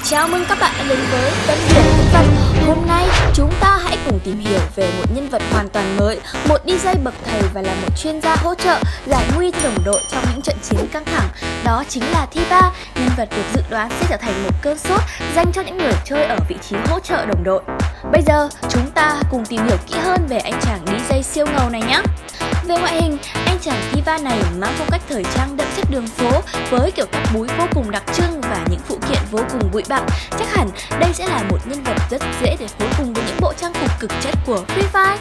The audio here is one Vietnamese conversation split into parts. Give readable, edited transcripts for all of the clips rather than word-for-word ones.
Chào mừng các bạn đã đến với Tâm Điểm Nhân Vật. Hôm nay chúng ta hãy cùng tìm hiểu về một nhân vật hoàn toàn mới, một DJ bậc thầy và là một chuyên gia hỗ trợ giải nguy cho đồng đội trong những trận chiến căng thẳng. Đó chính là Thiva, nhân vật được dự đoán sẽ trở thành một cơn sốt dành cho những người chơi ở vị trí hỗ trợ đồng đội. Bây giờ chúng ta cùng tìm hiểu kỹ hơn về anh chàng DJ siêu ngầu này nhé. Về ngoại hình, anh chàng Thiva này mang phong cách thời trang đậm chất đường phố với kiểu tóc búi vô cùng đặc trưng và những phụ kiện vô cùng bụi bặm. Chắc hẳn đây sẽ là một nhân vật rất dễ để phối cùng với những bộ trang phục cực chất của Free Fire.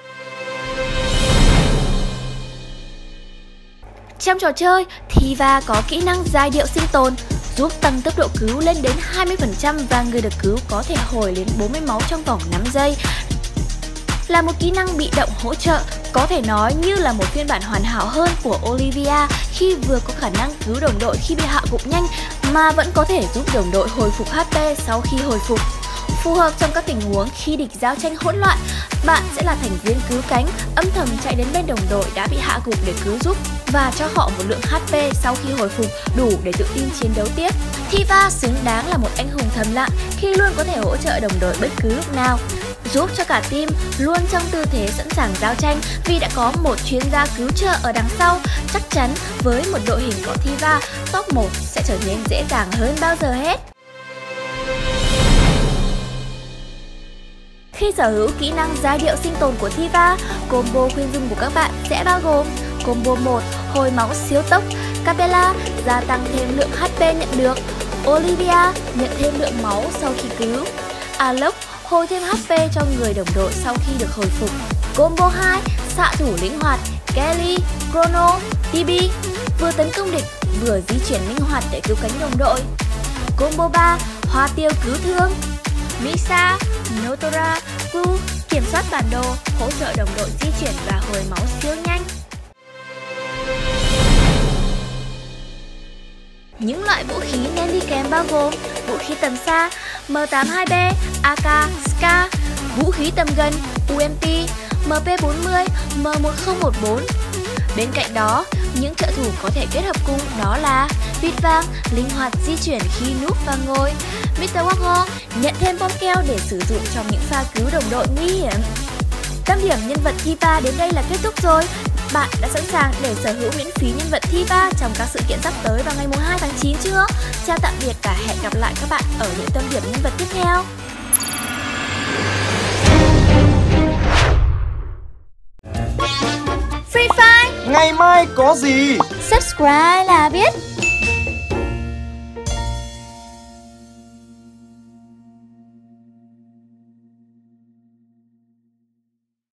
Trong trò chơi, Thiva có kỹ năng giai điệu sinh tồn, giúp tăng tốc độ cứu lên đến 20% và người được cứu có thể hồi lên 40 máu trong vòng 5 giây. Là một kỹ năng bị động hỗ trợ, có thể nói như là một phiên bản hoàn hảo hơn của Olivia khi vừa có khả năng cứu đồng đội khi bị hạ gục nhanh mà vẫn có thể giúp đồng đội hồi phục HP sau khi hồi phục. Phù hợp trong các tình huống khi địch giao tranh hỗn loạn, bạn sẽ là thành viên cứu cánh, âm thầm chạy đến bên đồng đội đã bị hạ gục để cứu giúp và cho họ một lượng HP sau khi hồi phục đủ để tự tin chiến đấu tiếp. Thiva xứng đáng là một anh hùng thầm lặng khi luôn có thể hỗ trợ đồng đội bất cứ lúc nào, giúp cho cả team luôn trong tư thế sẵn sàng giao tranh vì đã có một chuyên gia cứu trợ ở đằng sau. Chắc chắn với một đội hình có Thiva, top 1 sẽ trở nên dễ dàng hơn bao giờ hết. Khi sở hữu kỹ năng giai điệu sinh tồn của Thiva, combo khuyên dung của các bạn sẽ bao gồm combo 1 hồi máu siêu tốc, Capella gia tăng thêm lượng HP nhận được, Olivia nhận thêm lượng máu sau khi cứu, Alok hồi thêm HP cho người đồng đội sau khi được hồi phục. Combo 2 xạ thủ linh hoạt, Kelly, Chrono, TB vừa tấn công địch vừa di chuyển linh hoạt để cứu cánh đồng đội. Combo 3 hoa tiêu cứu thương, Misa, Notora, Gu kiểm soát bản đồ, hỗ trợ đồng đội di chuyển và hồi máu siêu nhanh. Những loại vũ khí nên đi kèm bao gồm vũ khí tầm xa, M82B, AK, Ska, vũ khí tầm gần, UMP, MP40, M1014. Bên cạnh đó, những trợ thủ có thể kết hợp cùng đó là vịt vàng, linh hoạt di chuyển khi núp và ngồi, Mr. Walker nhận thêm bom keo để sử dụng trong những pha cứu đồng đội nguy hiểm. Tâm điểm nhân vật Thiva đến đây là kết thúc rồi. Bạn đã sẵn sàng để sở hữu miễn phí nhân vật Thiva trong các sự kiện sắp tới vào ngày 2 tháng 9 chưa? Chào tạm biệt và hẹn gặp lại các bạn ở những tâm điểm nhân vật tiếp theo. Free Fire, ngày mai có gì? subscribe là biết.